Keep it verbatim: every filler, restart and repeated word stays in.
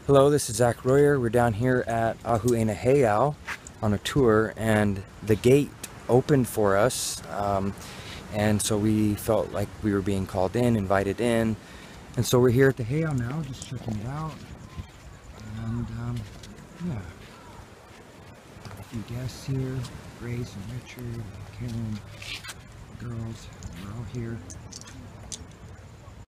Hello, this is Zach Royer. We're down here at Kahuna Hele on a tour, and the gate opened for us, um, and so we felt like we were being called in, invited in, and so we're here at the Hele now, just checking it out. And um, yeah, a few guests here, Grace and Richard, Karen, the girls, we're all here.